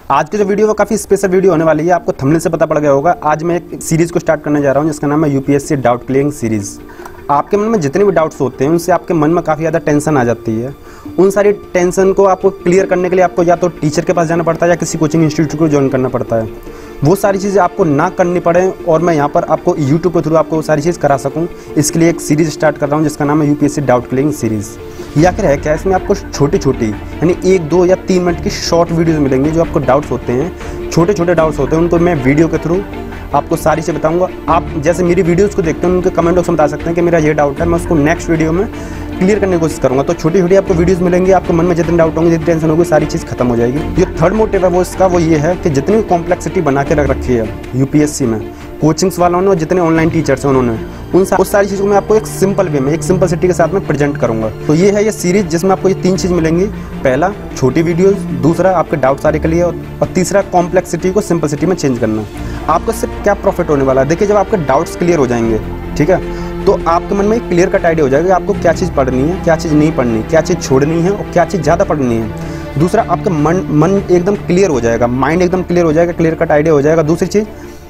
आज की जो वीडियो वो काफ़ी स्पेशल वीडियो होने वाली है। आपको थंबनेल से पता पड़ गया होगा। आज मैं एक सीरीज़ को स्टार्ट करने जा रहा हूँ जिसका नाम है यूपीएससी डाउट क्लियरिंग सीरीज़। आपके मन में जितने भी डाउट्स होते हैं उनसे आपके मन में काफ़ी ज़्यादा टेंशन आ जाती है। उन सारी टेंशन को आपको क्लियर करने के लिए आपको या तो टीचर के पास जाना पड़ता है या किसी कोचिंग इंस्टीट्यूट को ज्वाइन करना पड़ता है। वो सारी चीज़ें आपको ना करनी पड़े और मैं यहाँ पर आपको यूट्यूब के थ्रू आपको वो सारी चीज़ करा सकूँ, इसके लिए एक सीरीज़ स्टार्ट कर रहा हूँ जिसका नाम है यूपीएससी डाउट क्लियरिंग सीरीज़। ये आखिर है क्या? इसमें आपको छोटी छोटी यानी 1, 2 या 3 मिनट की शॉर्ट वीडियोज़ मिलेंगी। जो आपको डाउट्स होते हैं, छोटे छोटे डाउट्स होते हैं, उनको मैं वीडियो के थ्रू आपको सारी चीज़ बताऊंगा। आप जैसे मेरी वीडियोज़ को देखते हैं उनके कमेंट बॉक्स में बता सकते हैं कि मेरा ये डाउट है, मैं उसको नेक्स्ट वीडियो में क्लियर करने की कोशिश करूंगा। तो छोटी छोटी आपको वीडियोस मिलेंगी। आपके मन में जितने डाउट होंगे, जितनी टेंशन होगी, सारी चीज़ खत्म हो जाएगी। जो थर्ड मोटिव है वो इसका वो ये है कि जितनी कॉम्प्लेक्सिटी बना के रख रखी है यूपीएससी में कोचिंग्स वालों ने और जितने ऑनलाइन टीचर्स हैं उन्होंने, उस सारी चीज़ों को मैं आपको एक सिंपल वे में, एक सिंपलिसिटी के साथ में प्रेजेंट करूंगा। तो ये है ये सीरीज जिसमें आपको ये 3 चीज़ मिलेंगी। पहला छोटी वीडियोस, दूसरा आपके डाउट सारे के लिए, और तीसरा कॉम्प्लेक्सिटी को सिंपलिसिटी में चेंज करना। आपको इससे क्या प्रॉफिट होने वाला है? देखिए, जब आपके डाउट्स क्लियर हो जाएंगे, ठीक है, तो आपके मन में एक क्लियर कट आइडिया हो जाएगा कि आपको क्या चीज़ पढ़नी है, क्या चीज़ नहीं पढ़नी, क्या चीज़ छोड़नी है और क्या चीज़ ज़्यादा पढ़नी है। दूसरा, आपका मन एकदम क्लियर हो जाएगा, माइंड एकदम क्लियर हो जाएगा, क्लियर कट आइडिया हो जाएगा। दूसरी चीज़,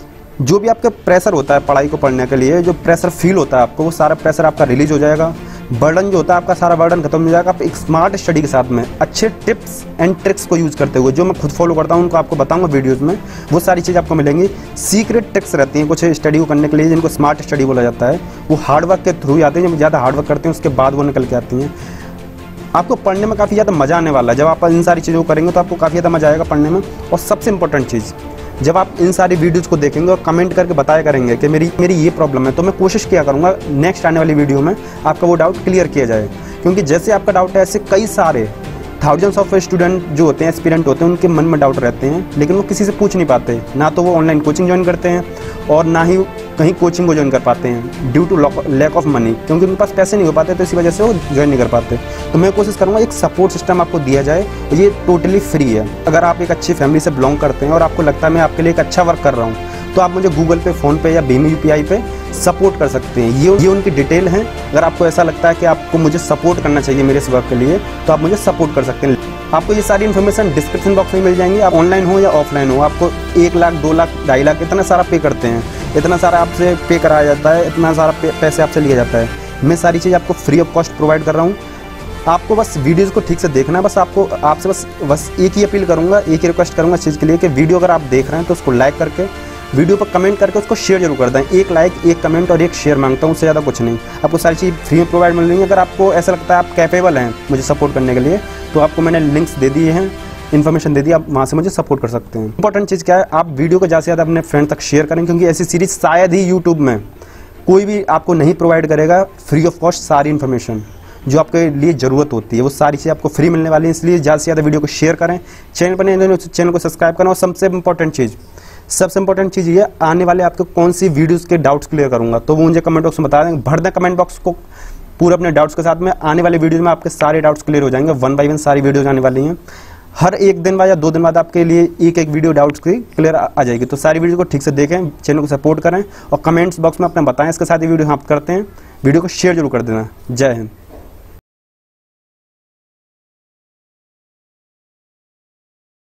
जो भी आपका प्रेशर होता है पढ़ाई को पढ़ने के लिए, जो प्रेशर फील होता है आपको, वो सारा प्रेशर आपका रिलीज हो जाएगा। बर्डन जो होता है आपका, सारा बर्डन खत्म हो जाएगा। आप एक स्मार्ट स्टडी के साथ में अच्छे टिप्स एंड ट्रिक्स को यूज़ करते हुए, जो मैं खुद फॉलो करता हूँ उनको आपको बताऊंगा वीडियोस में, वो सारी चीज़ आपको मिलेंगी। सीक्रेट ट्रिक्स रहती हैं कुछ स्टडी को करने के लिए, जिनको स्मार्ट स्टडी बोला जाता है। वो हार्डवर्क के थ्रू आते हैं। जब ज़्यादा हार्डवर्क करते हैं उसके बाद वो निकल के आती हैं। आपको पढ़ने में काफ़ी ज़्यादा मज़ा आने वाला है। जब आप इन सारी चीज़ों को करेंगे तो आपको काफ़ी ज़्यादा मज़ा आएगा पढ़ने में। और सबसे इंपॉर्टेंट चीज़, जब आप इन सारी वीडियोज़ को देखेंगे और कमेंट करके बताया करेंगे कि मेरी ये प्रॉब्लम है, तो मैं कोशिश किया करूँगा नेक्स्ट आने वाली वीडियो में आपका वो डाउट क्लियर किया जाए। क्योंकि जैसे आपका डाउट है, ऐसे कई सारे थाउजेंड्स ऑफ स्टूडेंट जो होते हैं, एस्पिरेंट होते हैं, उनके मन में डाउट रहते हैं, लेकिन वो किसी से पूछ नहीं पाते। ना तो वो ऑनलाइन कोचिंग ज्वाइन करते हैं और ना ही कहीं कोचिंग को ज्वाइन कर पाते हैं, due to lack of money, क्योंकि उनके पास पैसे नहीं हो पाते, तो इसी वजह से वो ज्वाइन नहीं कर पाते। तो मैं कोशिश करूँगा एक सपोर्ट सिस्टम आपको दिया जाए। ये टोटली फ्री है। अगर आप एक अच्छी फैमिली से बिलोंग करते हैं और आपको लगता है मैं आपके लिए एक अच्छा वर्क कर रहा हूँ, तो आप मुझे गूगल पे, फ़ोन पे या भीम UPI पे सपोर्ट कर सकते हैं। ये उनकी डिटेल है। अगर आपको ऐसा लगता है कि आपको मुझे सपोर्ट करना चाहिए मेरे इस वर्क के लिए, तो आप मुझे सपोर्ट कर सकते हैं। आपको ये सारी इन्फॉर्मेशन डिस्क्रिप्शन बॉक्स में मिल जाएंगी। आप ऑनलाइन हो या ऑफलाइन हो, आपको 1 लाख, 2 लाख, 2.5 लाख इतना सारा पे करते हैं, इतना सारा आपसे पे कराया जाता है, इतना सारा पैसे आपसे लिया जाता है। मैं सारी चीज़ आपको फ्री ऑफ कॉस्ट प्रोवाइड कर रहा हूँ। आपको बस वीडियोज़ को ठीक से देखना है। बस आपसे बस एक ही अपील करूँगा, एक ही रिक्वेस्ट करूँगा इस चीज़ के लिए कि वीडियो अगर आप देख रहे हैं तो उसको लाइक करके, वीडियो पर कमेंट करके उसको शेयर जरूर कर दें। 1 लाइक, 1 कमेंट और 1 शेयर मांगता हूँ, उससे ज़्यादा कुछ नहीं। आपको सारी चीज़ फ्री में प्रोवाइड मिल रही है। अगर आपको ऐसा लगता है आप कैपेबल हैं मुझे सपोर्ट करने के लिए, तो आपको मैंने लिंक्स दे दिए हैं, इन्फॉर्मेशन दे दी, आप वहाँ से मुझे सपोर्ट कर सकते हैं। इंपॉर्टेंट चीज़ क्या है, आप वीडियो को ज़्यादा से ज़्यादा अपने फ्रेंड तक शेयर करें, क्योंकि ऐसी सीरीज शायद ही यूट्यूब में कोई भी आपको नहीं प्रोवाइड करेगा फ्री ऑफ कॉस्ट। सारी इन्फॉर्मेशन जो आपके लिए ज़रूरत होती है वो सारी चीज़ आपको फ्री मिलने वाली है। इसलिए ज़्यादा से ज़्यादा वीडियो को शेयर करें, चैनल पर नहीं चैनल को सब्सक्राइब करें। और सबसे इंपॉर्टेंट चीज़ ये, आने वाले आपको कौन सी वीडियोज़ के डाउट्स क्लियर करूँगा, तो वो मुझे कमेंट बॉक्स में बता दें। भर दें कमेंट बॉक्स को पूरे अपने डाउट्स के साथ में। आने वाले वीडियोज़ में आपके सारे डाउट्स क्लियर हो जाएंगे। 1 बाय 1 सारी वीडियोज़ आने वाली हैं। हर 1 दिन बाद या 2 दिन बाद आपके लिए एक वीडियो डाउट्स की क्लियर आ जाएगी। तो सारी वीडियो को ठीक से देखें, चैनल को सपोर्ट करें और कमेंट्स बॉक्स में अपना बताएं। इसके साथ ही वीडियो हम करते हैं। वीडियो को शेयर जरूर कर देना। जय हिंद।